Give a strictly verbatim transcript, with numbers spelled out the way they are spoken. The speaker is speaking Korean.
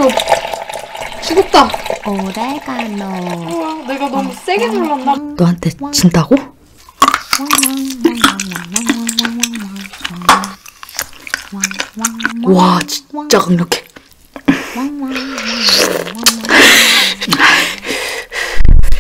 벌써 죽었다. 오레가노. 우와, 내가 너무 세게 눌렀나? 너한테 진다고? 와, 진짜 강력해.